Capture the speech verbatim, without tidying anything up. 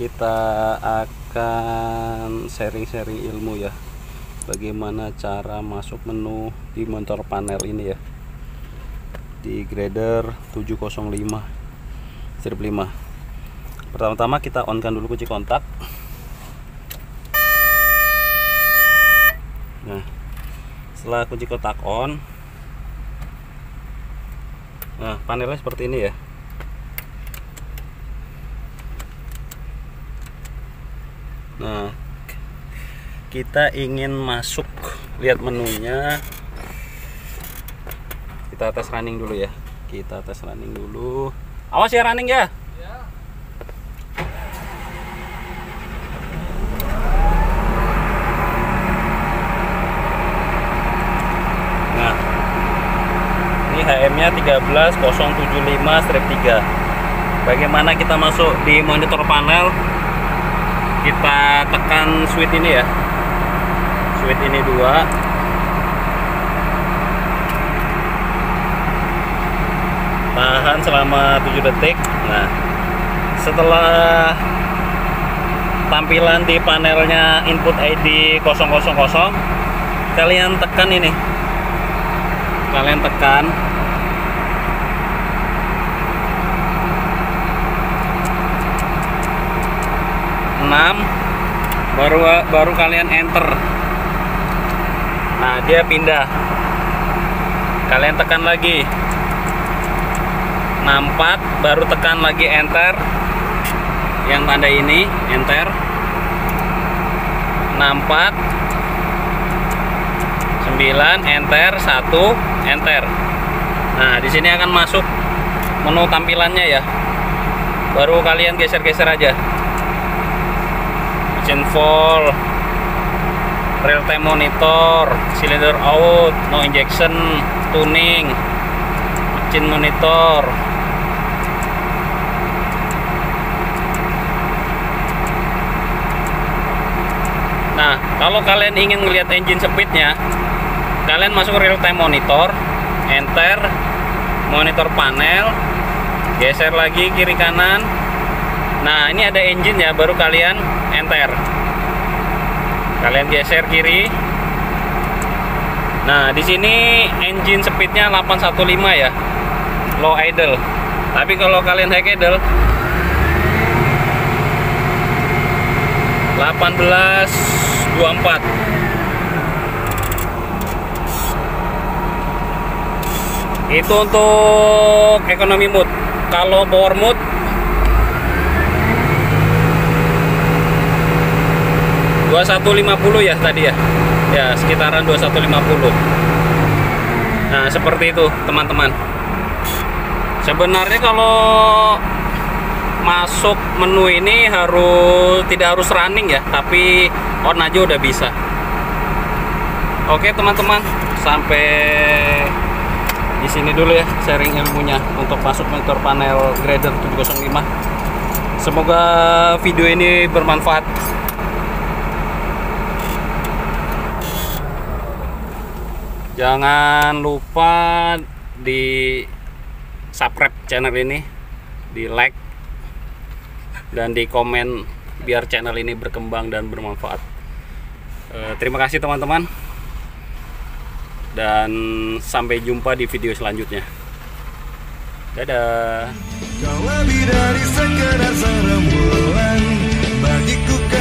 kita akan sharing-sharing ilmu ya, bagaimana cara masuk menu di monitor panel ini ya, di grader tujuh nol lima strip lima. Pertama-tama kita on kan dulu kunci kontak. Nah, setelah kunci kontak on, nah panelnya seperti ini ya. Nah, kita ingin masuk, lihat menunya, kita tes running dulu ya. Kita tes running dulu. Awas ya running ya. Nah, ini H M-nya tiga belas nol tujuh lima strip tiga. Bagaimana kita masuk di monitor panel? Kita tekan switch ini ya, switch ini dua, tahan selama tujuh detik. Nah, setelah tampilan di panelnya input I D nol nol nol, kalian tekan ini, kalian tekan enam, baru baru kalian enter. Nah, dia pindah, kalian tekan lagi enam empat, baru tekan lagi enter yang tanda ini, enter enam empat sembilan, enter satu, enter. Nah, di sini akan masuk menu tampilannya ya, baru kalian geser-geser aja. Engine fall, real time monitor, cylinder out, no injection, tuning, engine monitor. Nah, kalau kalian ingin melihat engine speednya, kalian masuk real time monitor, enter, monitor panel, geser lagi kiri kanan. Nah, ini ada engine ya, baru kalian enter. Kalian geser kiri. Nah, di sini engine speednya delapan satu lima ya, low idle. Tapi kalau kalian high idle delapan belas dua puluh empat. Itu untuk economy mode. Kalau power mode dua satu lima nol ya tadi ya. Ya, sekitaran dua satu lima nol. Nah, seperti itu, teman-teman. Sebenarnya kalau masuk menu ini harus tidak harus running ya, tapi on aja udah bisa. Oke, teman-teman, sampai di sini dulu ya sharing ilmunya untuk masuk monitor panel grader tujuh nol lima. Semoga video ini bermanfaat. Jangan lupa di subscribe channel ini, di like, dan di komen biar channel ini berkembang dan bermanfaat. E, terima kasih teman-teman, dan sampai jumpa di video selanjutnya. Dadah. Kau lebih dari sekedar serembulan bagiku.